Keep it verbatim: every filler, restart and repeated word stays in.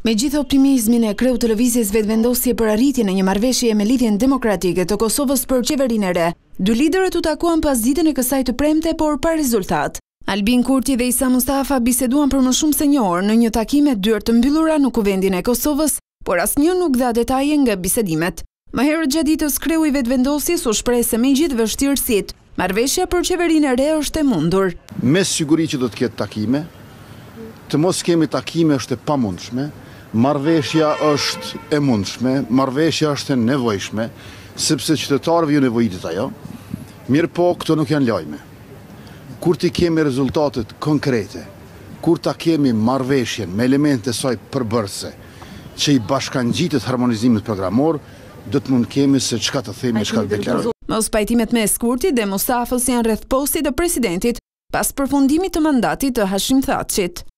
Me gjithë optimizmin e kreu televizjes vetëvendosje për arritjen e një marrëveshje me lidhjen demokratike të Kosovës për qeverinë e re, dy liderët u takuan pas ditën e kësaj të premte, por pa rezultat. Albin Kurti dhe Isa Mustafa biseduan për më shumë se një orë në një takim me dyert të mbyllura në kuvendin e Kosovës, por asnjë nuk dha detaje nga bisedimet. Më herët gjatë ditës kreu i vetëvendosjes u shpreh se me gjithë vështirësitë, marrëveshja për qeverinë e re është e mundur. Me siguri që do të ketë takime, të mos kemi takime është e pamundshme. Marrëveshja është e mundshme, marrëveshja është e nevojshme, sepse qytetarëve ju nevojitet ajo. Mirë po, këto nuk janë lajme. Kur ti kemi rezultatet konkrete, kur ta kemi marrëveshjen me elemente saj përbërëse, që i bashkangjitet harmonizimit programor, do të mund kemi se çka të themi, çka të deklarojmë. Mos pajtimet mes Kurtit dhe Mustafës janë rreth postit të presidentit pas përfundimit të mandatit të Hashim Thaçit.